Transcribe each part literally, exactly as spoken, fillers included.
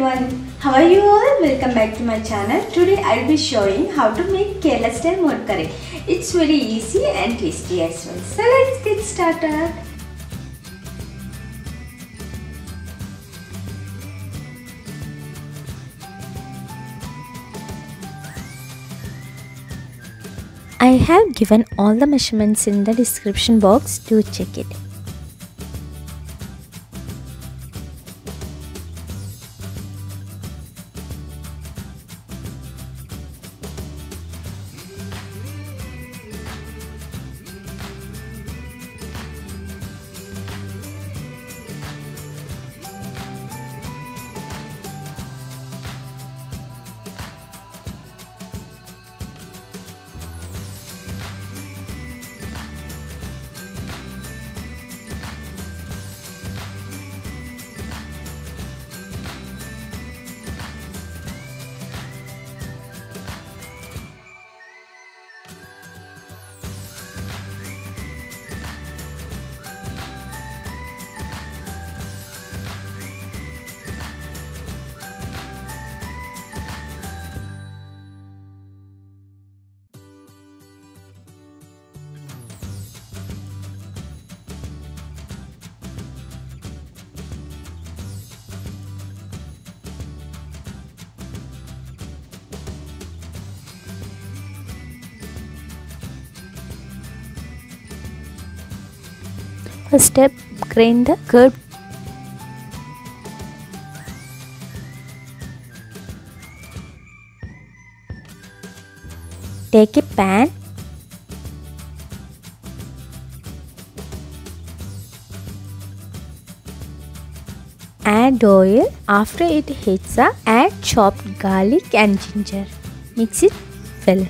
everyone, how are you all? Welcome back to my channel. Today I'll be showing how to make Kerala style more curry. It's very easy and tasty as well. So let's get started. I have given all the measurements in the description box to check it. First step, grind the curd. Take a pan, add oil. After it heats up, add chopped garlic and ginger. Mix it well.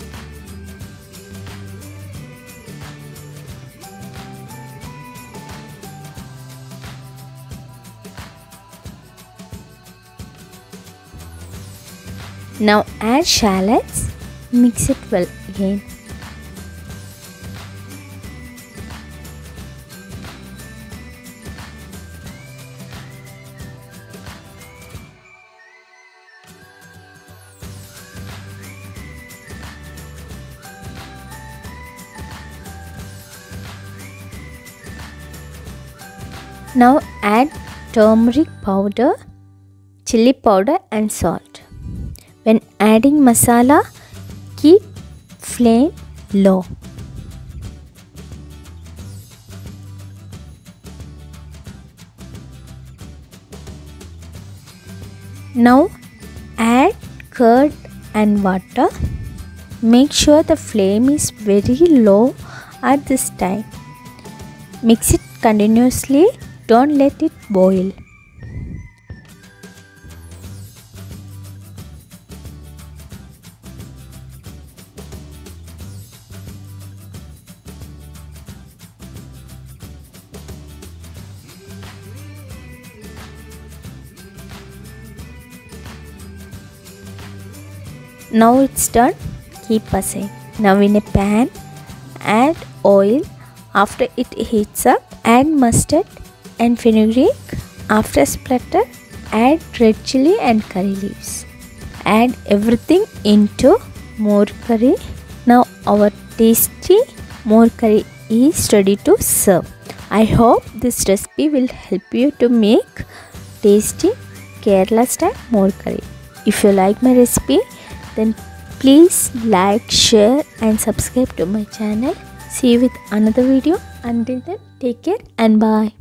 Now add shallots, mix it well again. Now add turmeric powder, chili powder and salt. When adding masala, keep flame low. Now add curd and water. Make sure the flame is very low at this time. Mix it continuously, don't let it boil. Now it's done, keep aside. Now in a pan, add oil. After it heats up, add mustard and fenugreek. After splatter, add red chili and curry leaves. Add everything into more curry. Now our tasty more curry is ready to serve. I hope this recipe will help you to make tasty Kerala style more curry. If you like my recipe, then please like, share and subscribe to my channel. See you with another video. Until then, take care and bye.